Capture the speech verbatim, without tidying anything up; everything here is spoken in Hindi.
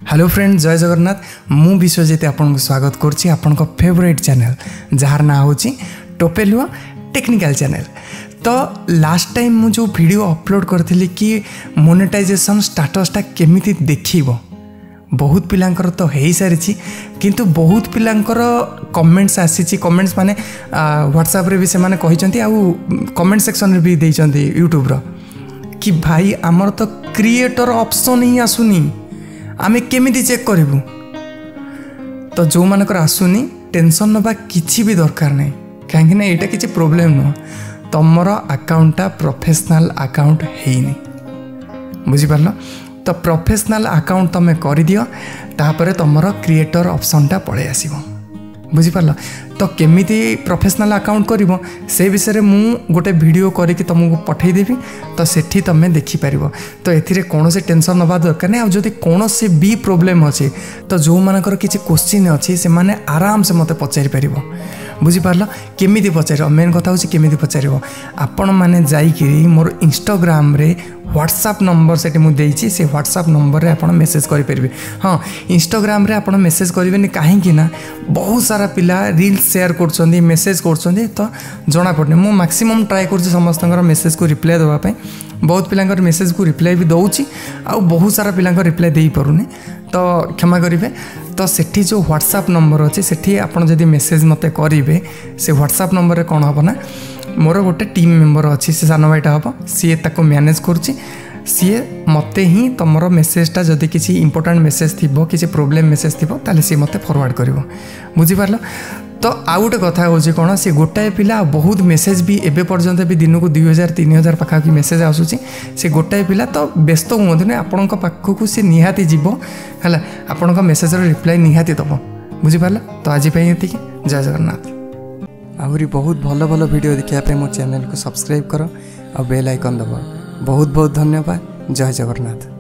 हेलो फ्रेंड, जय जगन्नाथ। मु विश्वजित आपन को स्वागत करछि आपन को फेवरेट चैनल जार ना होछि टोपेलुआ टेक्निकल चैनल। तो लास्ट टाइम मु जो वीडियो अपलोड करथिली कि मोनेटाइजेशन स्टेटसटा केमिति देखिबो, बहुत पिलांकर तो हेई सारिछि, किंतु बहुत पिलांकर कमेंट्स आसीछि। कमेंट्स माने व्हाट्सएप रे भी से माने कहिसंती आ कमेंट सेक्शन रे भी देइसंती यूट्यूब रो कि भाई हमर तो क्रिएटर ऑप्शन ही आसुनी, आमे केमिति चेक करिवु। तो जो मानकर आसुनी टेंशन नबा किछि भी दरकार नै, काहे कि एटा किछि प्रॉब्लम न, तमरो अकाउंटटा प्रोफेशनल अकाउंट हेइनी, बुझि पारलो। तो प्रोफेशनल अकाउंट तमे करि दियो, तापरे तमरो क्रिएटर ऑप्शनटा पळे आसीबो, बुझि पारलो। तो केमिति प्रोफेशनल अकाउंट करिवो से विषय रे मु गोटे वीडियो करिकि तुमको पठेई देबी, तो सेठी तमे देखि पारिबो। तो एथिरे कोनोसे टेंशन नबा दरकार नै। आ जदि कोनोसे भी प्रॉब्लम अछि तो जो मानकर किछि क्वेश्चन अछि से माने आराम से मते पचारि पारिबो, बुझि पारलो। केमिति पचारिबो, मेन कथा होछि केमिति पचारिबो। आपण माने जाई कि मोर इंस्टाग्राम रे व्हाट्सएप नंबर सेठी मु देइछि, से व्हाट्सएप नंबर रे आपण मेसेज करि परिबे। हां, इंस्टाग्राम रे आपण मेसेज करिबेनी, काहे कि ना बहुत सारा पिला रील्स शेयर करछंदी, मेसेज करछंदी, तो जणा पड़ने मु मैक्सिमम ट्राई करछि समस्तंकर मेसेज को रिप्लाई देबा पय। बहुत पिलांकर मेसेज को रिप्लाई भी दउछि, आ बहुत सारा पिलांकर रिप्लाई देई परुनी, तो क्षमा करिवे। तो सेठी जो व्हाट्सएप नंबर अछि सेठी आपण जदि मेसेज मते करिवे, से व्हाट्सएप नंबर रे कोन हबो ना, मोर गोटे टीम मेंबर अछि, से सानो भाईटा हबो, सी ताको मैनेज करछि। सी मते ही तमरो मेसेजटा जदि किछि इंपोर्टेंट मेसेज थिबो, किछि प्रॉब्लम मेसेज थिबो, ताले सी मते फॉरवर्ड करिवो, बुझि पारलो। तो आउ गोटे कथा होछि कोन, से गोटाए पिला बहुत मेसेज भी एबे पर्यंत भी दिन को दुई हजार तीन हजार पाखा की मेसेज आसुछि। से गोटाए पिला तो व्यस्त हुअंतु नै, आपणक पाखकु से निहाती जीवो हला, आपणक मेसेज रो रिप्लाई निहाती दबो, बुझि पारलो। तो आज पई एति कि जय जगन्नाथ। आहुरी बहुत भलो भलो वीडियो देखिया पे मो चैनल को सब्सक्राइब करो और बेल आइकन दबो। बहुत बहुत धन्यवाद। जय जगन्नाथ।